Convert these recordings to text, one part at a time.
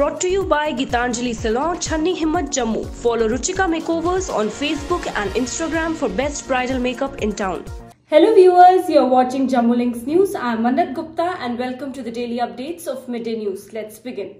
brought to you by Gitanjali Salon, Channi Himmat, Jammu. Follow Ruchika Makeovers on Facebook and Instagram for best bridal makeup in town. Hello viewers, you're watching Jammu Links News. I'm Mannat Gupta and welcome to the daily updates of Midday News. Let's begin.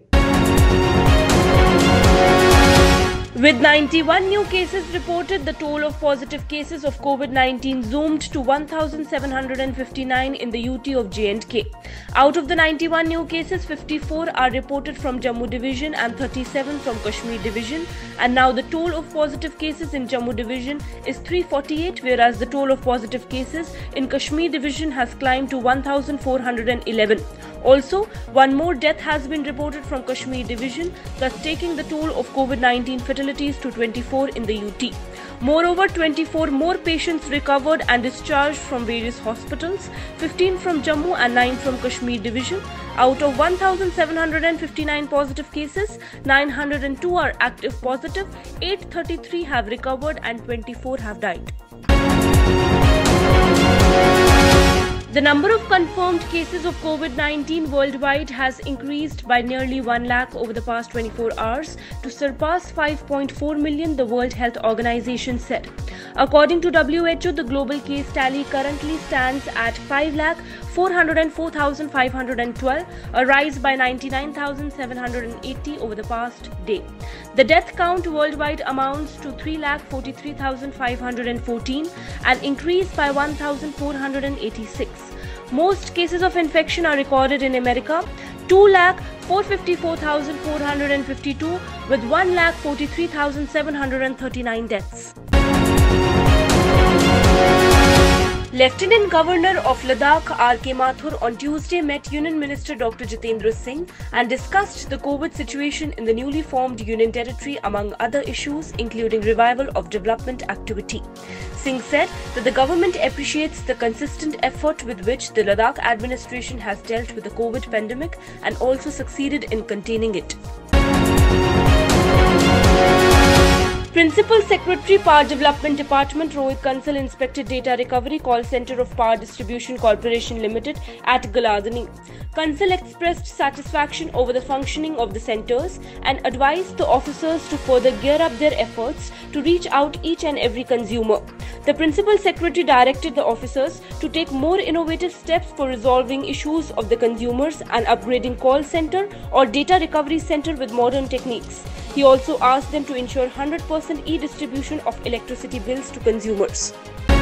With 91 new cases reported, the toll of positive cases of COVID-19 zoomed to 1,759 in the UT of J&K. Out of the 91 new cases, 54 are reported from Jammu Division and 37 from Kashmir Division. And now the toll of positive cases in Jammu Division is 348, whereas the toll of positive cases in Kashmir Division has climbed to 1,411. Also, one more death has been reported from Kashmir Division, thus taking the toll of COVID-19 fatalities to 24 in the UT. Moreover, 24 more patients recovered and discharged from various hospitals, 15 from Jammu and 9 from Kashmir Division. Out of 1,759 positive cases, 902 are active positive, 833 have recovered and 24 have died. The number of confirmed cases of COVID-19 worldwide has increased by nearly 1 lakh over the past 24 hours to surpass 5.4 million, the World Health Organization said. According to WHO, the global case tally currently stands at 5,404,512, a rise by 99,780 over the past day. The death count worldwide amounts to 3,43,514, an increase by 1,486. Most cases of infection are recorded in America, 2,454,452 with 1,43,739 deaths. Lieutenant Governor of Ladakh R.K. Mathur on Tuesday met Union Minister Dr. Jitendra Singh and discussed the COVID situation in the newly formed Union Territory among other issues including revival of development activity. Singh said that the government appreciates the consistent effort with which the Ladakh administration has dealt with the COVID pandemic and also succeeded in containing it. Principal Secretary Power Development Department Rohit Kansal inspected Data Recovery Call Center of Power Distribution Corporation Limited at Galadani. Kansal expressed satisfaction over the functioning of the centers and advised the officers to further gear up their efforts to reach out each and every consumer. The Principal Secretary directed the officers to take more innovative steps for resolving issues of the consumers and upgrading call center or data recovery center with modern techniques. He also asked them to ensure 100% e-distribution of electricity bills to consumers.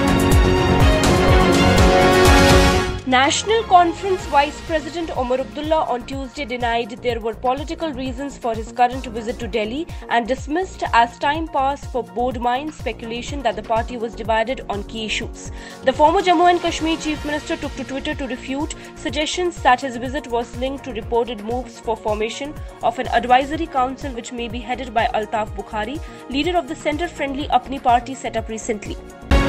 National Conference Vice President Omar Abdullah on Tuesday denied there were political reasons for his current visit to Delhi and dismissed as time passed for board mind speculation that the party was divided on key issues. The former Jammu and Kashmir Chief Minister took to Twitter to refute suggestions that his visit was linked to reported moves for formation of an advisory council which may be headed by Altaf Bukhari, leader of the center-friendly Apni party set up recently.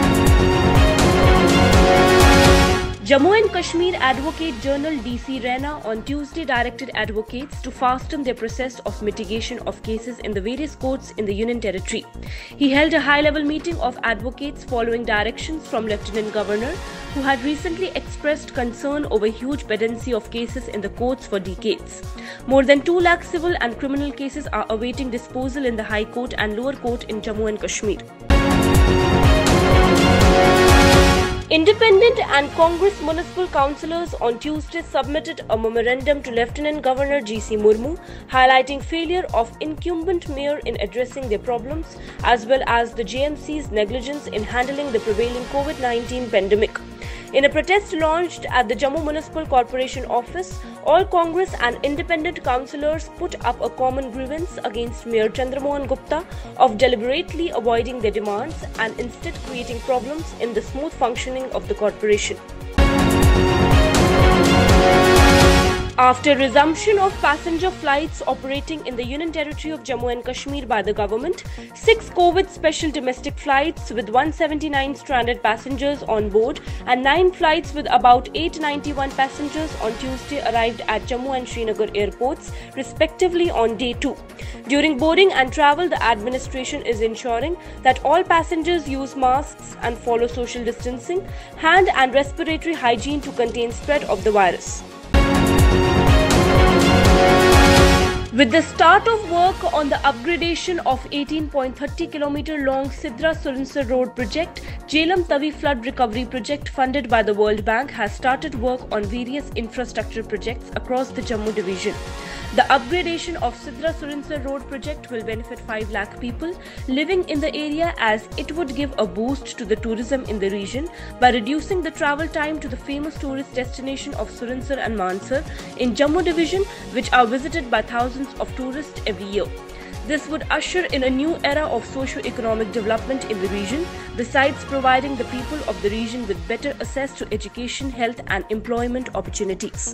Jammu and Kashmir Advocate General D.C. Raina on Tuesday directed advocates to fasten their process of mitigation of cases in the various courts in the Union Territory. He held a high-level meeting of advocates following directions from Lieutenant Governor, who had recently expressed concern over huge pendency of cases in the courts for decades. More than 2 lakh civil and criminal cases are awaiting disposal in the High Court and Lower Court in Jammu and Kashmir. Independent and Congress municipal councillors on Tuesday submitted a memorandum to Lieutenant Governor G.C. Murmu, highlighting failure of incumbent mayor in addressing their problems as well as the JMC's negligence in handling the prevailing COVID-19 pandemic. In a protest launched at the Jammu Municipal Corporation office, all Congress and independent councillors put up a common grievance against Mayor Chandramohan Gupta of deliberately avoiding their demands and instead creating problems in the smooth functioning of the corporation. After resumption of passenger flights operating in the Union Territory of Jammu and Kashmir by the government, 6 COVID special domestic flights with 179 stranded passengers on board and 9 flights with about 891 passengers on Tuesday arrived at Jammu and Srinagar airports, respectively on day 2. During boarding and travel, the administration is ensuring that all passengers use masks and follow social distancing, hand and respiratory hygiene to contain spread of the virus. With the start of work on the upgradation of 18.30 km long Sidra Surinsar Road project, Jhelum Tavi flood recovery project funded by the World Bank has started work on various infrastructure projects across the Jammu division. The upgradation of Sidra Surinsar Road project will benefit 5 lakh people living in the area, as it would give a boost to the tourism in the region by reducing the travel time to the famous tourist destination of Surinsar and Mansar in Jammu division, which are visited by thousands of tourists every year. This would usher in a new era of socio-economic development in the region, besides providing the people of the region with better access to education, health and employment opportunities.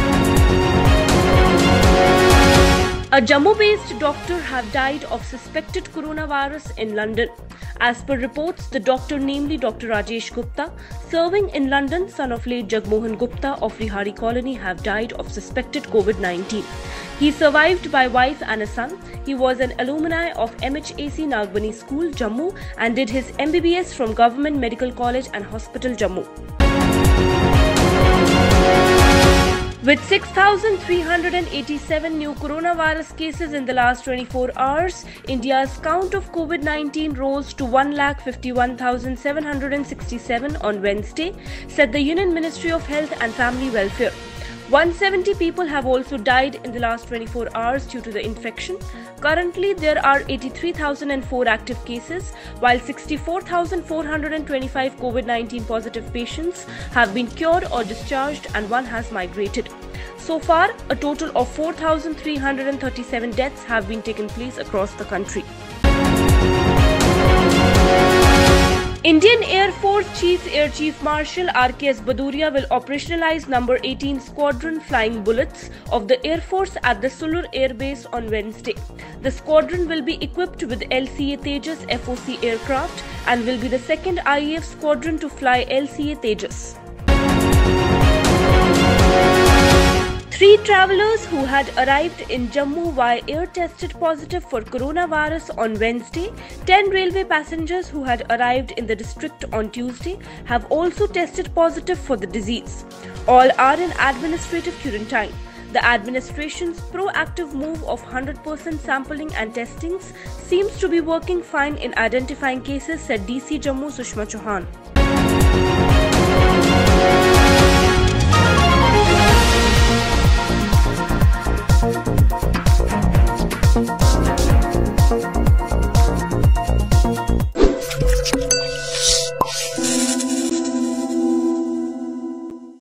A Jammu-based doctor have died of suspected coronavirus in London. As per reports, the doctor, namely Dr. Rajesh Gupta, serving in London, son of late Jagmohan Gupta of Rihari Colony, have died of suspected COVID-19. He is survived by wife and a son. He was an alumni of MHAC Nagbani School, Jammu, and did his MBBS from Government Medical College and Hospital, Jammu. With 6,387 new coronavirus cases in the last 24 hours, India's count of COVID-19 rose to 1,51,767 on Wednesday, said the Union Ministry of Health and Family Welfare. 170 people have also died in the last 24 hours due to the infection. Currently, there are 83,004 active cases, while 64,425 COVID-19 positive patients have been cured or discharged, and one has migrated. So far, a total of 4,337 deaths have been taken place across the country. Indian Air Force Chief Air Chief Marshal RKS Bhaduria will operationalize number 18 Squadron Flying Bullets of the Air Force at the Sulur Air Base on Wednesday. The squadron will be equipped with LCA Tejas FOC aircraft and will be the second IAF squadron to fly LCA Tejas. 3 travellers who had arrived in Jammu via air tested positive for coronavirus on Wednesday. 10 railway passengers who had arrived in the district on Tuesday have also tested positive for the disease. All are in administrative quarantine. The administration's proactive move of 100% sampling and testings seems to be working fine in identifying cases, said DC Jammu Sushma Chauhan.